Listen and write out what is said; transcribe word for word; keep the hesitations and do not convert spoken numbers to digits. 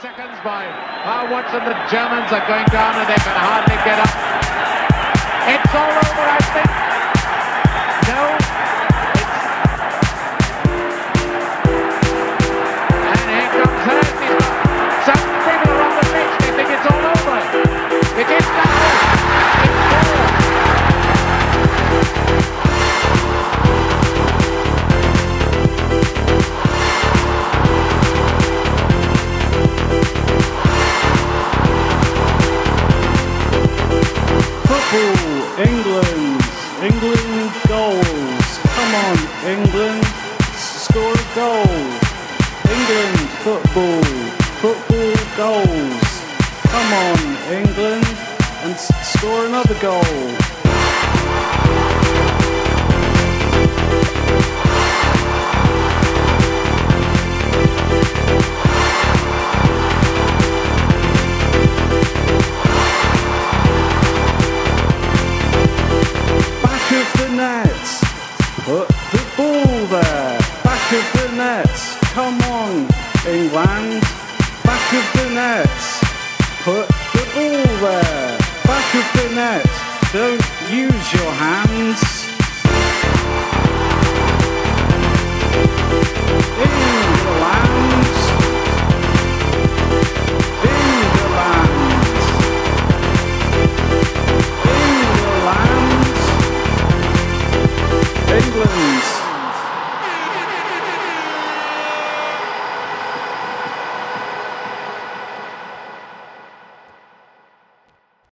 seconds by how Watson. The Germans are going down and they can hardly get up. It's all over, I think. No, it's... And here comes Hurst. Some people are on the pitch, they think it's all over. It is now. It's four. England, England goals. Come on, England, score a goal. England football, football goals. Come on, England, and score another goal. Of the net, put the ball there, back of the